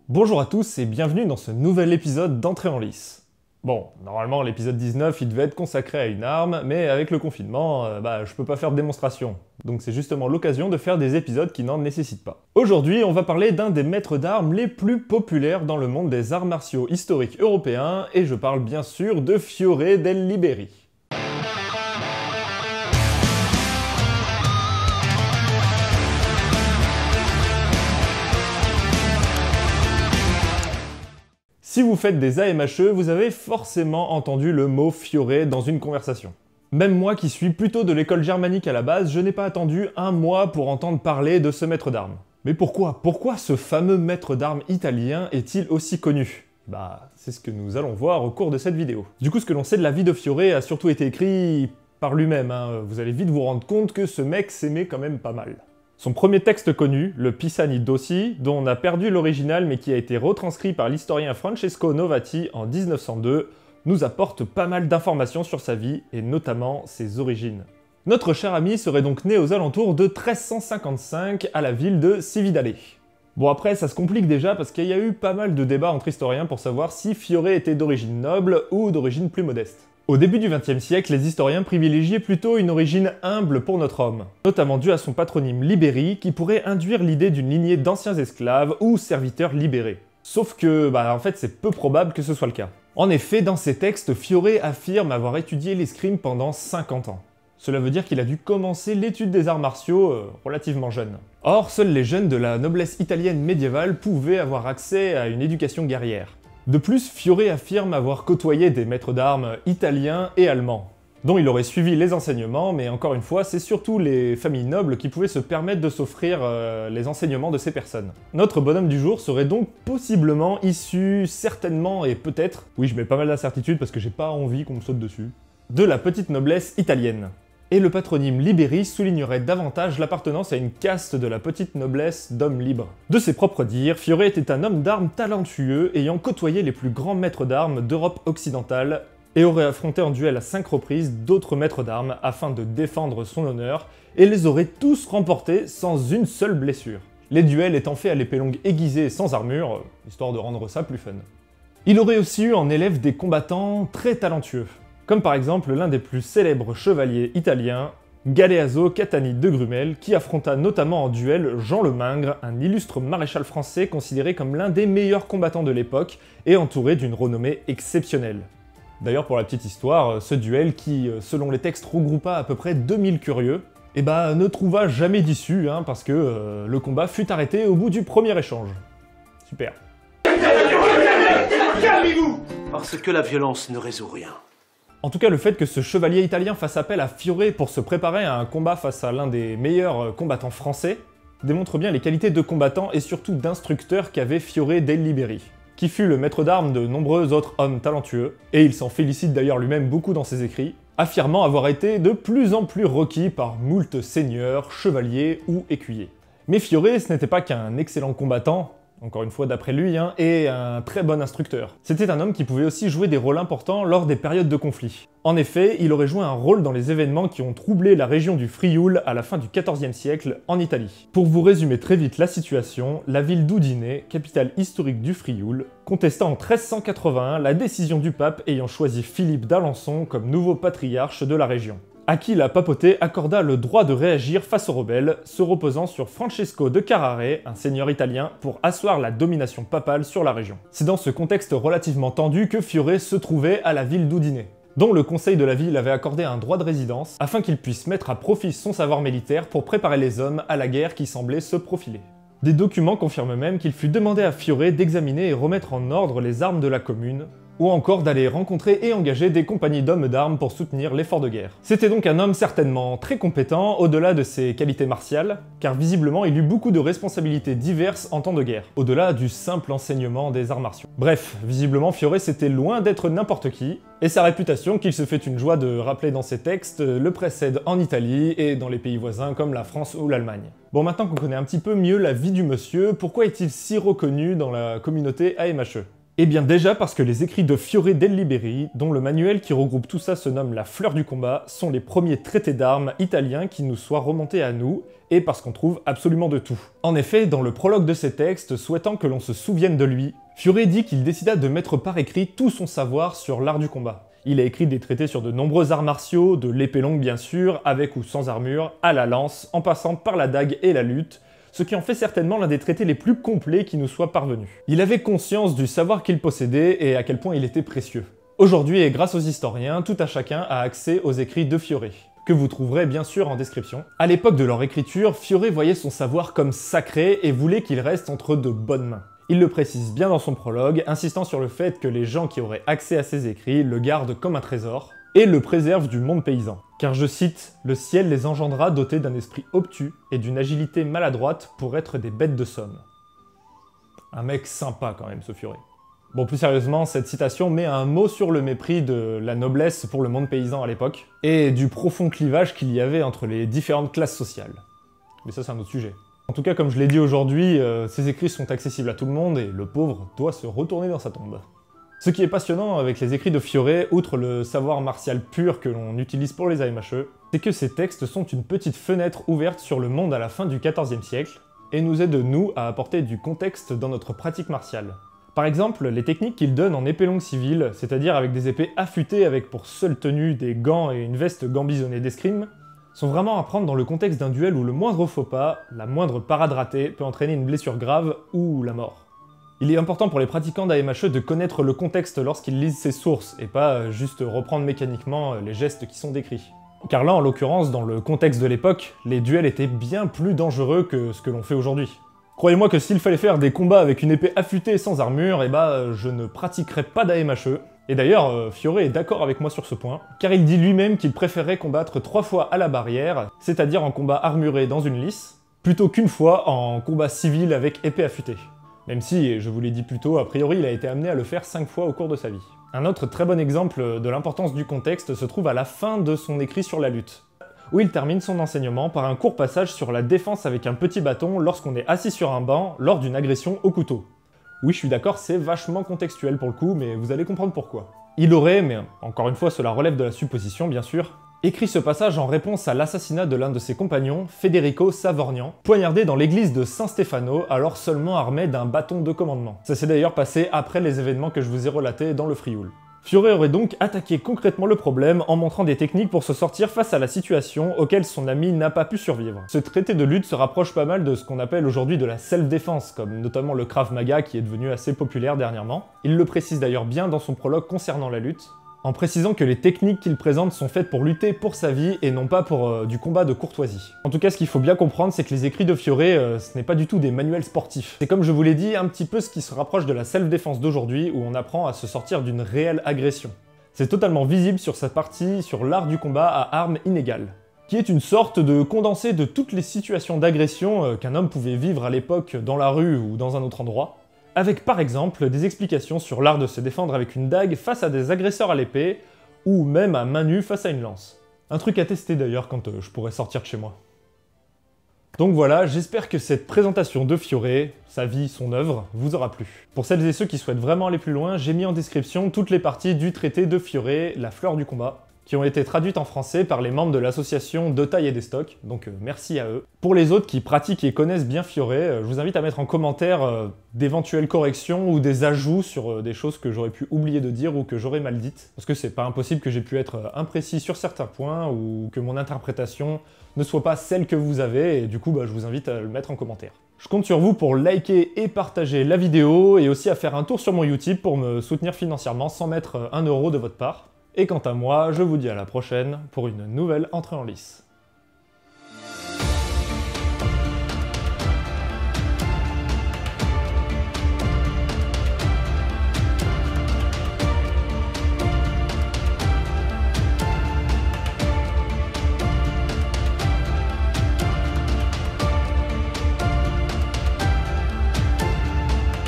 Bonjour à tous et bienvenue dans ce nouvel épisode d'Entrée en lice. Bon, normalement l'épisode 19 il devait être consacré à une arme, mais avec le confinement, je peux pas faire de démonstration. Donc c'est justement l'occasion de faire des épisodes qui n'en nécessitent pas. Aujourd'hui, on va parler d'un des maîtres d'armes les plus populaires dans le monde des arts martiaux historiques européens, et je parle bien sûr de Fiore del Liberi. Si vous faites des AMHE, vous avez forcément entendu le mot Fiore dans une conversation. Même moi qui suis plutôt de l'école germanique à la base, je n'ai pas attendu un mois pour entendre parler de ce maître d'armes. Mais pourquoi ce fameux maître d'armes italien est-il aussi connu? C'est ce que nous allons voir au cours de cette vidéo. Du coup, ce que l'on sait de la vie de Fiore a surtout été écrit par lui-même, Vous allez vite vous rendre compte que ce mec s'aimait quand même pas mal. Son premier texte connu, le Pisani Dossi, dont on a perdu l'original mais qui a été retranscrit par l'historien Francesco Novati en 1902, nous apporte pas mal d'informations sur sa vie et notamment ses origines. Notre cher ami serait donc né aux alentours de 1355 à la ville de Cividale. Bon après ça se complique déjà parce qu'il y a eu pas mal de débats entre historiens pour savoir si Fiore était d'origine noble ou d'origine plus modeste. Au début du XXe siècle, les historiens privilégiaient plutôt une origine humble pour notre homme, notamment due à son patronyme Liberi qui pourrait induire l'idée d'une lignée d'anciens esclaves ou serviteurs libérés. Sauf que, en fait, c'est peu probable que ce soit le cas. En effet, dans ses textes, Fiore affirme avoir étudié l'escrime pendant 50 ans. Cela veut dire qu'il a dû commencer l'étude des arts martiaux relativement jeune. Or, seuls les jeunes de la noblesse italienne médiévale pouvaient avoir accès à une éducation guerrière. De plus, Fiore affirme avoir côtoyé des maîtres d'armes italiens et allemands, dont il aurait suivi les enseignements, mais encore une fois, c'est surtout les familles nobles qui pouvaient se permettre de s'offrir les enseignements de ces personnes. Notre bonhomme du jour serait donc possiblement issu, certainement et peut-être, oui je mets pas mal d'incertitudes parce que j'ai pas envie qu'on me saute dessus, de la petite noblesse italienne. Et le patronyme Liberi soulignerait davantage l'appartenance à une caste de la petite noblesse d'hommes libres. De ses propres dires, Fiore était un homme d'armes talentueux ayant côtoyé les plus grands maîtres d'armes d'Europe occidentale et aurait affronté en duel à 5 reprises d'autres maîtres d'armes afin de défendre son honneur et les aurait tous remportés sans une seule blessure. Les duels étant faits à l'épée longue aiguisée sans armure, histoire de rendre ça plus fun. Il aurait aussi eu en élève des combattants très talentueux, comme par exemple l'un des plus célèbres chevaliers italiens, Galeazzo Cattani de Grumel, qui affronta notamment en duel Jean le Mingre, un illustre maréchal français considéré comme l'un des meilleurs combattants de l'époque et entouré d'une renommée exceptionnelle. D'ailleurs pour la petite histoire, ce duel qui, selon les textes, regroupa à peu près 2000 curieux, ne trouva jamais d'issue, parce que le combat fut arrêté au bout du premier échange. Super. Calmez-vous! Parce que la violence ne résout rien. En tout cas, le fait que ce chevalier italien fasse appel à Fiore pour se préparer à un combat face à l'un des meilleurs combattants français démontre bien les qualités de combattant et surtout d'instructeur qu'avait Fiore del Liberi, qui fut le maître d'armes de nombreux autres hommes talentueux, et il s'en félicite d'ailleurs lui-même beaucoup dans ses écrits, affirmant avoir été de plus en plus requis par moult seigneurs, chevaliers ou écuyers. Mais Fiore, ce n'était pas qu'un excellent combattant, encore une fois d'après lui, et un très bon instructeur. C'était un homme qui pouvait aussi jouer des rôles importants lors des périodes de conflit. En effet, il aurait joué un rôle dans les événements qui ont troublé la région du Frioul à la fin du XIVe siècle en Italie. Pour vous résumer très vite la situation, la ville d'Udine, capitale historique du Frioul, contesta en 1381 la décision du pape ayant choisi Philippe d'Alençon comme nouveau patriarche de la région, à qui la papauté accorda le droit de réagir face aux rebelles, se reposant sur Francesco de Carrare, un seigneur italien, pour asseoir la domination papale sur la région. C'est dans ce contexte relativement tendu que Fiore se trouvait à la ville d'Udine, dont le conseil de la ville avait accordé un droit de résidence afin qu'il puisse mettre à profit son savoir militaire pour préparer les hommes à la guerre qui semblait se profiler. Des documents confirment même qu'il fut demandé à Fiore d'examiner et remettre en ordre les armes de la commune, ou encore d'aller rencontrer et engager des compagnies d'hommes d'armes pour soutenir l'effort de guerre. C'était donc un homme certainement très compétent au-delà de ses qualités martiales, car visiblement il eut beaucoup de responsabilités diverses en temps de guerre, au-delà du simple enseignement des arts martiaux. Bref, visiblement Fiore c'était loin d'être n'importe qui, et sa réputation, qu'il se fait une joie de rappeler dans ses textes, le précède en Italie et dans les pays voisins comme la France ou l'Allemagne. Bon, maintenant qu'on connaît un petit peu mieux la vie du monsieur, pourquoi est-il si reconnu dans la communauté AMHE ? Eh bien déjà parce que les écrits de Fiore del Liberi, dont le manuel qui regroupe tout ça se nomme La Fleur du Combat, sont les premiers traités d'armes italiens qui nous soient remontés à nous, et parce qu'on trouve absolument de tout. En effet, dans le prologue de ces textes, souhaitant que l'on se souvienne de lui, Fiore dit qu'il décida de mettre par écrit tout son savoir sur l'art du combat. Il a écrit des traités sur de nombreux arts martiaux, de l'épée longue bien sûr, avec ou sans armure, à la lance, en passant par la dague et la lutte, ce qui en fait certainement l'un des traités les plus complets qui nous soit parvenu. Il avait conscience du savoir qu'il possédait et à quel point il était précieux. Aujourd'hui, et grâce aux historiens, tout un chacun a accès aux écrits de Fiore, que vous trouverez bien sûr en description. À l'époque de leur écriture, Fiore voyait son savoir comme sacré et voulait qu'il reste entre de bonnes mains. Il le précise bien dans son prologue, insistant sur le fait que les gens qui auraient accès à ses écrits le gardent comme un trésor, et le préservent du monde paysan. Car je cite, « Le ciel les engendra dotés d'un esprit obtus et d'une agilité maladroite pour être des bêtes de somme. » Un mec sympa quand même, ce Fiore. Bon, plus sérieusement, cette citation met un mot sur le mépris de la noblesse pour le monde paysan à l'époque, et du profond clivage qu'il y avait entre les différentes classes sociales. Mais ça, c'est un autre sujet. En tout cas, comme je l'ai dit aujourd'hui, ces écrits sont accessibles à tout le monde, et le pauvre doit se retourner dans sa tombe. Ce qui est passionnant avec les écrits de Fiore, outre le savoir martial pur que l'on utilise pour les AMHE, c'est que ces textes sont une petite fenêtre ouverte sur le monde à la fin du XIVe siècle, et nous aident nous à apporter du contexte dans notre pratique martiale. Par exemple, les techniques qu'il donne en épée longue civile, c'est-à-dire avec des épées affûtées avec pour seule tenue des gants et une veste gambisonnée d'escrime, sont vraiment à prendre dans le contexte d'un duel où le moindre faux pas, la moindre parade ratée peut entraîner une blessure grave ou la mort. Il est important pour les pratiquants d'AMHE de connaître le contexte lorsqu'ils lisent ces sources, et pas juste reprendre mécaniquement les gestes qui sont décrits. Car là, en l'occurrence, dans le contexte de l'époque, les duels étaient bien plus dangereux que ce que l'on fait aujourd'hui. Croyez-moi que s'il fallait faire des combats avec une épée affûtée sans armure, je ne pratiquerais pas d'AMHE. Et d'ailleurs, Fiore est d'accord avec moi sur ce point, car il dit lui-même qu'il préférerait combattre 3 fois à la barrière, c'est-à-dire en combat armuré dans une lice, plutôt qu'une fois en combat civil avec épée affûtée. Même si, je vous l'ai dit plus tôt, a priori il a été amené à le faire 5 fois au cours de sa vie. Un autre très bon exemple de l'importance du contexte se trouve à la fin de son écrit sur la lutte, où il termine son enseignement par un court passage sur la défense avec un petit bâton lorsqu'on est assis sur un banc lors d'une agression au couteau. Oui, je suis d'accord, c'est vachement contextuel pour le coup, mais vous allez comprendre pourquoi. Il aurait, mais encore une fois cela relève de la supposition bien sûr, écrit ce passage en réponse à l'assassinat de l'un de ses compagnons, Federico Savorgnan, poignardé dans l'église de San Stefano, alors seulement armé d'un bâton de commandement. Ça s'est d'ailleurs passé après les événements que je vous ai relatés dans le Frioul. Fiore aurait donc attaqué concrètement le problème en montrant des techniques pour se sortir face à la situation auquel son ami n'a pas pu survivre. Ce traité de lutte se rapproche pas mal de ce qu'on appelle aujourd'hui de la self-défense, comme notamment le Krav Maga qui est devenu assez populaire dernièrement. Il le précise d'ailleurs bien dans son prologue concernant la lutte, en précisant que les techniques qu'il présente sont faites pour lutter pour sa vie et non pas pour du combat de courtoisie. En tout cas, ce qu'il faut bien comprendre, c'est que les écrits de Fiore, ce n'est pas du tout des manuels sportifs. C'est comme je vous l'ai dit, un petit peu ce qui se rapproche de la self-défense d'aujourd'hui, où on apprend à se sortir d'une réelle agression. C'est totalement visible sur sa partie sur l'art du combat à armes inégales, qui est une sorte de condensé de toutes les situations d'agression qu'un homme pouvait vivre à l'époque dans la rue ou dans un autre endroit, avec par exemple des explications sur l'art de se défendre avec une dague face à des agresseurs à l'épée, ou même à main nue face à une lance. Un truc à tester d'ailleurs quand je pourrais sortir de chez moi. Donc voilà, j'espère que cette présentation de Fiore, sa vie, son œuvre, vous aura plu. Pour celles et ceux qui souhaitent vraiment aller plus loin, j'ai mis en description toutes les parties du traité de Fiore, La Fleur du Combat, qui ont été traduites en français par les membres de l'association De Taille et des Stocks, donc merci à eux. Pour les autres qui pratiquent et connaissent bien Fiore, je vous invite à mettre en commentaire d'éventuelles corrections ou des ajouts sur des choses que j'aurais pu oublier de dire ou que j'aurais mal dites, parce que c'est pas impossible que j'ai pu être imprécis sur certains points ou que mon interprétation ne soit pas celle que vous avez, et du coup je vous invite à le mettre en commentaire. Je compte sur vous pour liker et partager la vidéo, et aussi à faire un tour sur mon Utip pour me soutenir financièrement sans mettre 1 € de votre part. Et quant à moi, je vous dis à la prochaine pour une nouvelle entrée en lice.